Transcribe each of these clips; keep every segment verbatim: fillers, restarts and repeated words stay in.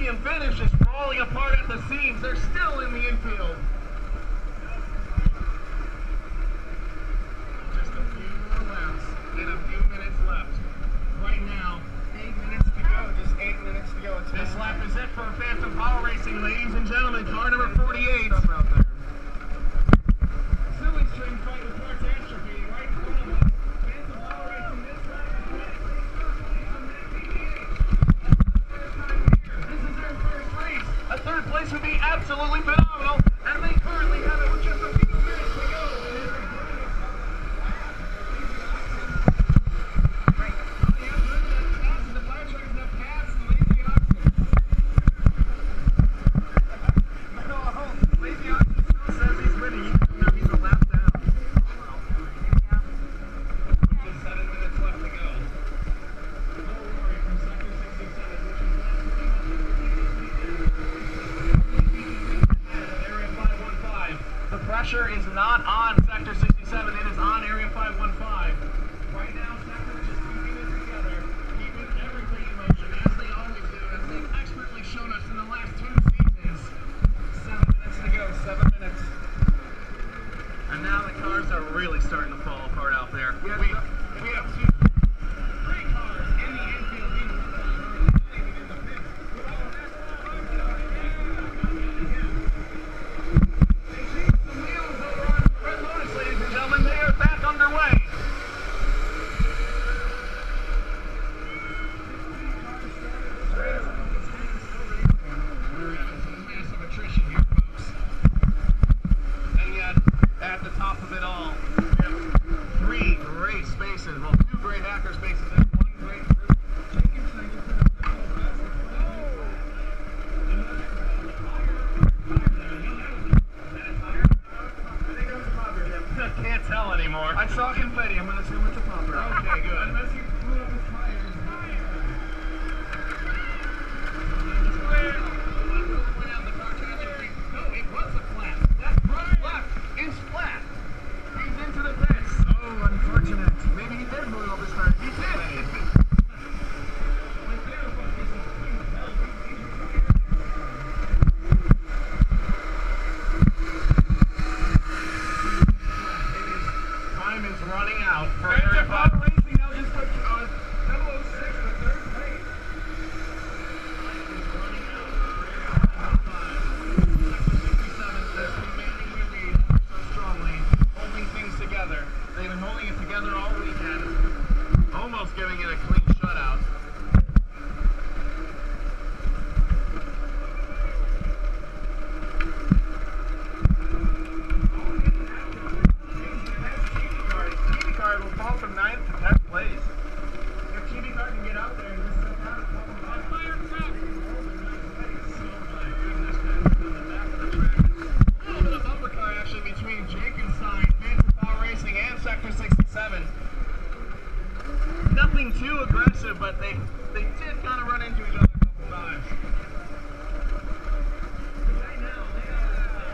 podium finish is falling apart at the seams. They're still in the infield. Just a few more laps and a few minutes left. Right now, eight minutes to go. Just eight minutes to go. It's this lap is it for Phantom Power Racing, ladies and gentlemen. Car number forty-eight. Silly string fight with catastrophe right in front of us. Phantom Power Racing this lap is ready. This is their first race. A third place would be absolutely phenomenal, and they currently have it with just a few minutes to go. Pressure is not on Sector sixty-seven, it is on Area five one five. Right now, Sector is just keeping it together, keeping everything in motion, as they always do, as they've expertly shown us in the last two seasons. Seven minutes to go, seven minutes. And now the cars are really starting to fall apart out there. We, we have two, three cars in the infield being worked on early, not even in the pits. Ladies and gentlemen, they are back underway. We're having some massive attrition here, folks. And yet, at the top of it all, we have three great spaces. Well, two great hacker spaces and one great group. Can't tell anymore. I saw confetti. I'm going to assume it's a popper. Okay, good. Unless you blew up his tires. No, it was a flat. That's right. Left. It's flat. He's into the pits. Oh, unfortunate. Maybe he did blow up his tires. He did. Running out for Area five Racing. Now just put uh, double oh six for third place. Time is running out for Area five. Sector sixty-seven is commanding their lead ever so strongly, holding things together. They've been holding it together all weekend, almost giving it a clean shutout. Will fall from ninth to tenth place. If T V Car can get out there and just sit down and fall on fire truck. Oh my goodness, that's on the back of the track. A little bit of bumper car action between Jake and Stein, Phantom Power Racing, and Sector sixty-seven. Nothing too aggressive, but they they did kind of run into each other a couple times. Right now, they are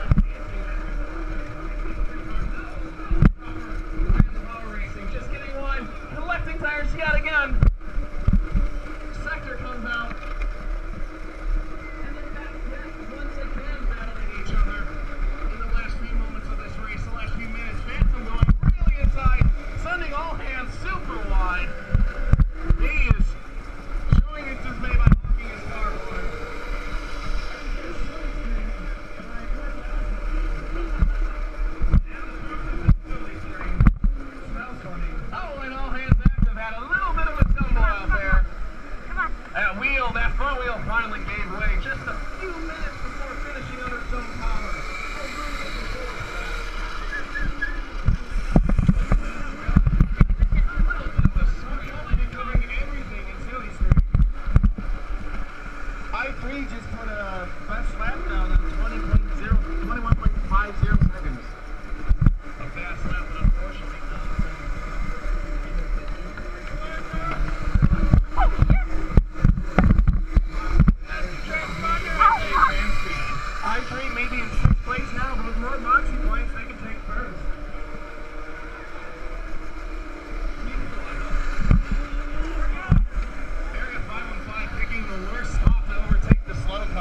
just getting one. Collecting tires yet again. Sector comes out. And then back yet once again battling each other in the last few moments of this race, the last few minutes. Phantom going really inside, sending all hands super wide. He is showing his dismay by knocking his car forward. Oh, and all hands active had a little bit of a tumble out there. That wheel, that front wheel finally gave way just a few minutes before finishing under some power. I three just put a best lap down on twenty-one point five zero seconds. A fast lap, but unfortunately not. I three maybe in sixth place now, but with more boxing points, they can take first. Area five one five picking the worst spot to overtake the slow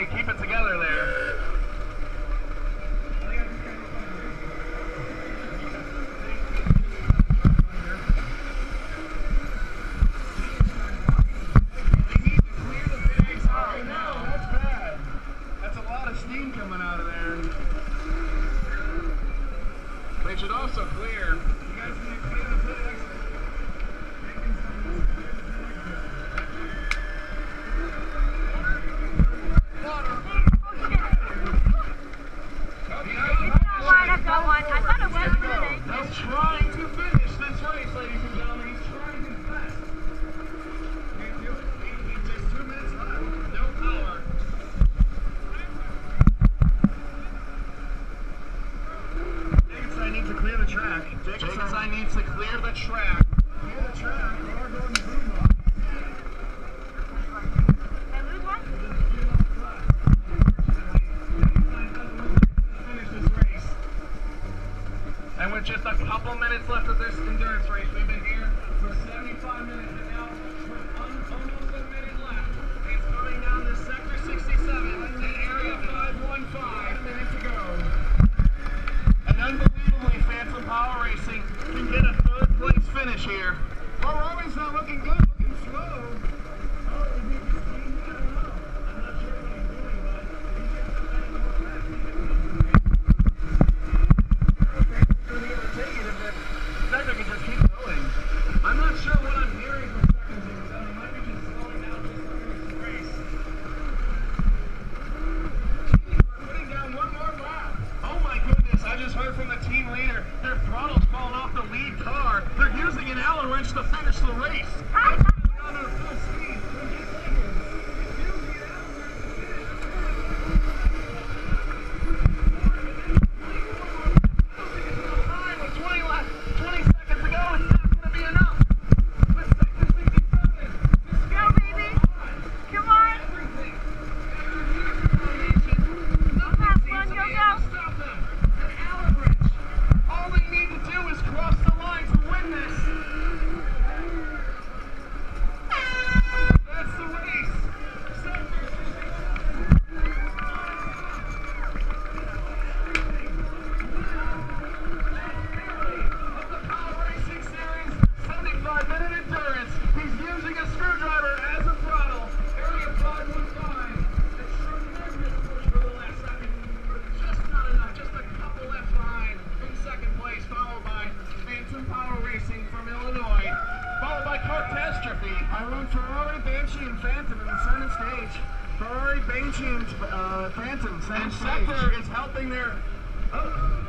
Okay, keep it together there. Steam coming out of there. They should also clear. You guys need to clear the pit exit. He's trying to finish this race, ladies and gentlemen. He's trying his best. Can't do it. It's just two minutes left. No power. Jacobstein needs to clear the track. Jacobstein needs to clear the track. Clear the track. They are going to boom off. They lose one? Finish this race. And with just a couple minutes left of this endurance race, we've been here for seventy-five minutes, and now with un almost a minute left, it's coming down to sector sixty-seven in area five one five. A minute to go. And unbelievably, Phantom Power Racing can get a third place finish here. Well, Robin's not looking good, looking slow. Oh, is he just speeding? I don't know. I'm not sure what he's doing, but he's just spending more fast. Going to be able to take it if that sector can just keep going. I'm not sure what I'm hearing from seconds in so he might be just slowing down just to finish the race. We're putting down one more lap. Oh my goodness, I just heard from the team leader, their throttle's falling off the lead car. They're using an Allen wrench to finish the race. They're on their full speed. twenty seconds. Using an Allen wrench to finish the race. twenty, twenty seconds to go, it's not going to be enough. With sector sixty-seven. Go, baby. Come on. Everything. Go fast, one, go, go. Stop them. An Allen wrench. All they need to do is cross the line to win this. That's the race. Sector sixty-seven. Of the Power Racing Series seventy-five minute endurance. He's using a screwdriver as a throttle. Area five one five. A tremendous push for the last second. Just not enough. Just a couple left behind. In second place, followed by Phantom Power Racing from Illinois. Followed by Catastrophe. I run Ferrari, Banshee, and Phantom in the center stage. Ferrari, Banshee, and uh, Phantom, center stage. And Sector is helping their... Oh.